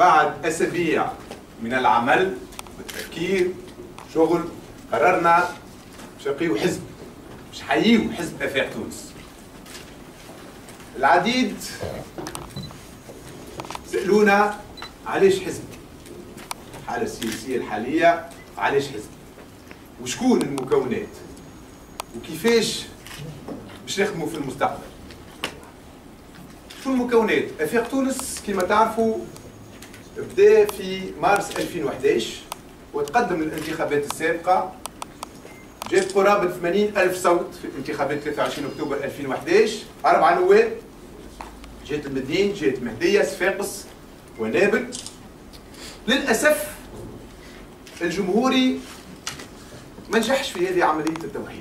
بعد أسابيع من العمل والتفكير شغل قررنا باش نقيو حزب، باش نحييو حزب آفاق تونس. العديد سألونا علاش حزب؟ الحالة السياسية الحالية علاش حزب؟ وشكون المكونات؟ وكيفاش باش نخدموا في المستقبل؟ شو المكونات؟ آفاق تونس كما تعرفوا بدا في مارس 2011 وتقدم للانتخابات السابقة، جاب قرابة 80,000 صوت في الانتخابات 23 أكتوبر 2011، 4 نواب، جهة المدين، جهة مهدية، صفاقس ونابل. للأسف الجمهوري ما نجحش في هذه عملية التوحيد.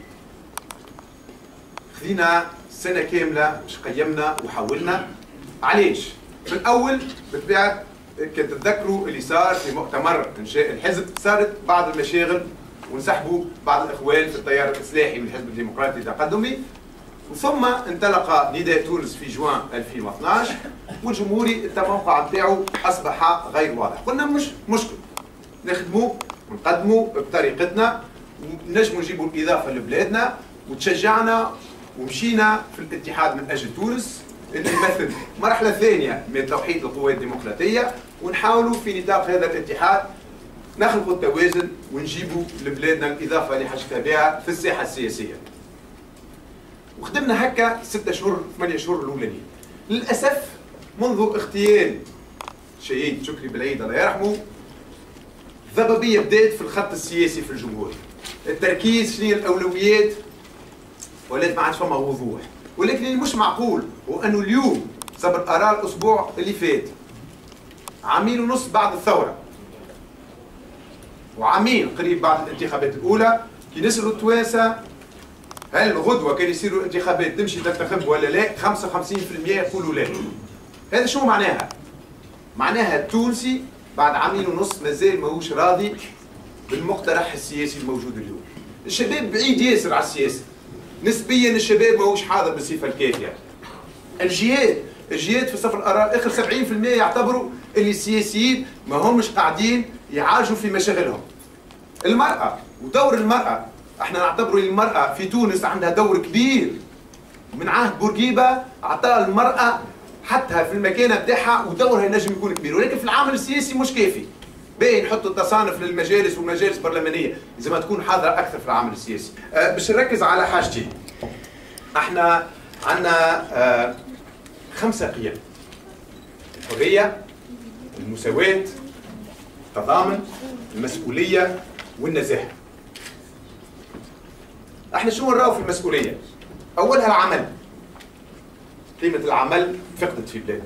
خذينا سنة كاملة باش قيمنا وحاولنا. علاش؟ في الأول بالطبيعة كنت تتذكروا اللي صار في مؤتمر إنشاء الحزب، صارت بعض المشاغل وانسحبوا بعض الإخوان في التيار الإصلاحي من الحزب الديمقراطي التقدمي، ثم انطلق نداء تونس في جوان 2012 والجمهوري التموقع نتاعو أصبح غير واضح. قلنا مش مشكل، نخدموا ونقدموا بطريقتنا ونجموا نجيبوا الإضافة لبلادنا، وتشجعنا ومشينا في الاتحاد من أجل تونس اللي يمثل مرحلة ثانية من توحيد القوى الديمقراطية، ونحاولوا في نطاق هذا الاتحاد نخلقوا التوازن ونجيبوا لبلادنا الإضافة اللي حاجتها بها في الساحة السياسية. وخدمنا هكا 6 شهور 8 شهور الأولانيين. للأسف منذ اغتيال شهيد شكري بالعيد الله يرحمه الضبابية بدات في الخط السياسي في الجمهوري. التركيز شنو الأولويات ولات ما عادش فما وضوح. ولكن اللي مش معقول هو انه اليوم صبر اراء الاسبوع اللي فات، عامين ونص بعد الثوره وعامين قريب بعد الانتخابات الاولى، كي نسالوا التوانسه هل غدوه كان يصيروا الانتخابات تمشي تنتخب ولا لا؟ 55% يقولوا لا. هذا شو معناها؟ معناها التونسي بعد عامين ونص مازال ماهوش راضي بالمقترح السياسي الموجود اليوم. الشباب بعيد ياسر على السياسه. نسبيا الشباب ماهوش حاضر بالصفه الكافيه. الجهات في صف الاراء اخر 70% يعتبروا اللي السياسيين ما همش قاعدين يعالجوا في مشاغلهم. المراه ودور المراه، احنا نعتبروا المراه في تونس عندها دور كبير. من عهد بورقيبه اعطى المراه حتى في المكانه بتاعها ودورها ينجم يكون كبير، ولكن في العمل السياسي مش كافي. باهي نحطوا تصانف للمجالس والمجالس البرلمانيه، لازم تكون حاضره اكثر في العمل السياسي. باش نركز على حاجتين. احنا عندنا 5 قيم: الحريه، المساواه، التضامن، المسؤوليه، والنزاهه. احنا شنو نراو في المسؤوليه؟ اولها العمل. قيمه العمل فقدت في بلادنا.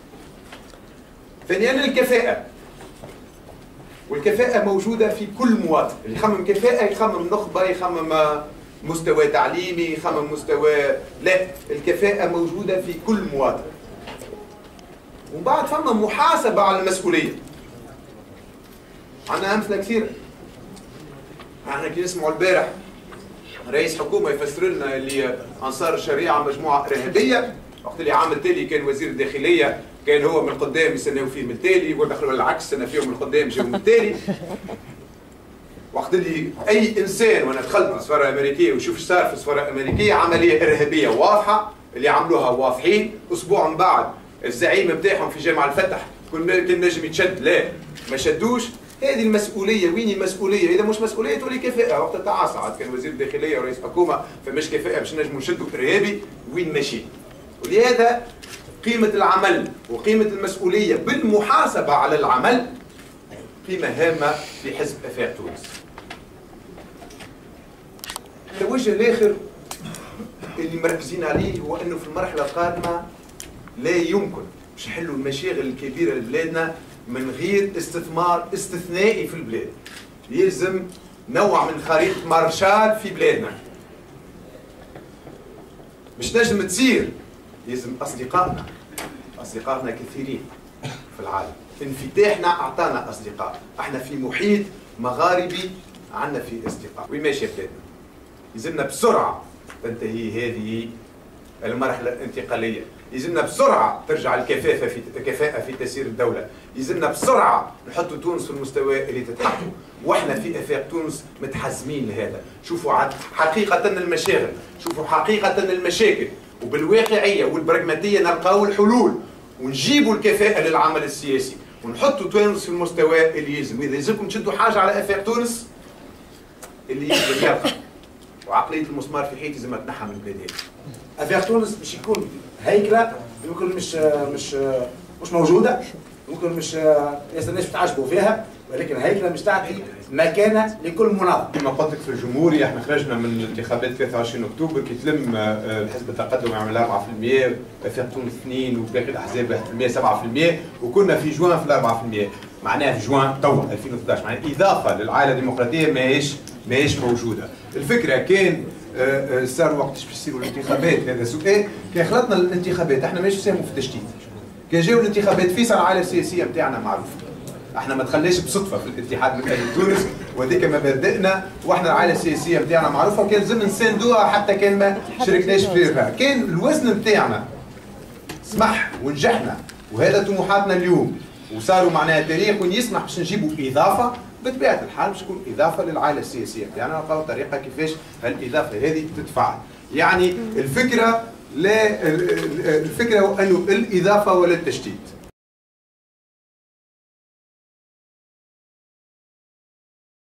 ثانيا الكفاءه. والكفاءة موجودة في كل مواطن، اللي يخمم كفاءة يخمم نخبة، يخمم مستوى تعليمي، يخمم مستوى، لا، الكفاءة موجودة في كل مواطن. وبعد فما محاسبة على المسؤولية. عندنا أمثلة كثيرة. احنا كي نسمعوا البارح رئيس حكومة يفسر لنا اللي أنصار الشريعة مجموعة إرهابية، وقت اللي عام التالي كان وزير الداخلية كان هو من القدام يستناو فيه من التالي، ودخلوا العكس استنى فيهم من القدام جاوا من التالي. وقت اللي اي انسان، وانا دخلت السفاره الامريكيه وشوف ايش صار في السفاره الامريكيه، عمليه ارهابيه واضحه اللي عملوها واضحين. اسبوع من بعد الزعيم بتاعهم في جامع الفتح كان نجم يتشد، لا ما شدوش. هذه المسؤوليه، وين المسؤوليه؟ اذا مش مسؤوليه تولي كفاءه. وقت تاع سعد كان وزير الداخليه ورئيس حكومه فمش كفاءه باش نجموا نشدوا ارهابي، وين ماشي؟ ولهذا قيمة العمل وقيمة المسؤولية بالمحاسبة على العمل قيمة هامة في حزب آفاق تونس. التوجه الآخر اللي مركزين عليه هو أنه في المرحلة القادمة لا يمكن باش نحلوا المشاغل الكبيرة لبلادنا من غير استثمار استثنائي في البلاد. يلزم نوع من خريطة مارشال في بلادنا. مش نجم تصير، لازم أصدقائنا كثيرين في العالم. انفتاحنا أعطانا أصدقاء. احنا في محيط مغاربي عندنا في أصدقاء. وين ماشية بلادنا؟ لازمنا بسرعة تنتهي هذه المرحلة الانتقالية. يلزمنا بسرعه ترجع الكفاءه في تسيير الدوله، يلزمنا بسرعه نحطوا تونس في المستوى اللي تتحقوا، واحنا في افاق تونس متحزمين لهذا. شوفوا حقيقه المشاغل، شوفوا حقيقه المشاكل، وبالواقعيه والبراغماتيه نلقاو الحلول ونجيبوا الكفاءه للعمل السياسي ونحطوا تونس في المستوى اللي يلزم. واذا يلزمكم تشدوا حاجه على افاق تونس اللي يلزم يبقى، وعقليه المسمار في حيط لازم تنحى من البلاد هذه. افاق تونس باش يكون هيكله يمكن مش موجوده، ممكن مش ياسر الناس بتعجبوا فيها، ولكن هيكله مش تعطي مكانه لكل مناظر. كما قلت لك في الجمهوريه احنا خرجنا من الانتخابات 23 اكتوبر كي تلم الحزب التقدم يعمل 4%، افاق تونس 2 وباقي الاحزاب 1% 7%، وكنا في جوان في 4%، معناها في جوان توا 2011، معناها اضافه للعائله الديمقراطيه ماهيش موجوده. الفكره كان صار وقتاش باش يصيروا الانتخابات، هذا سؤال. كان خلطنا الانتخابات احنا ماهيش نساهموا في التشتيت. كان جاو الانتخابات في العائله السياسيه نتاعنا معروفه. احنا ما دخلناش بصدفه في الاتحاد من اجل تونس، وهذيك مبادئنا، واحنا العائله السياسيه نتاعنا معروفه، وكان لازم نساندوها حتى كان ما شاركناش فيها. كان الوزن نتاعنا سمح ونجحنا، وهذا طموحاتنا اليوم، وصاروا معناها تاريخ وين يسمح باش نجيبوا اضافه. بطبيعه الحال باش تكون اضافه للعائله السياسيه نتاعنا، نلقاو طريقه كيفاش هالاضافه هذه تتفعل. يعني الفكره لا الفكره هو انه الاضافه ولا التشتيت.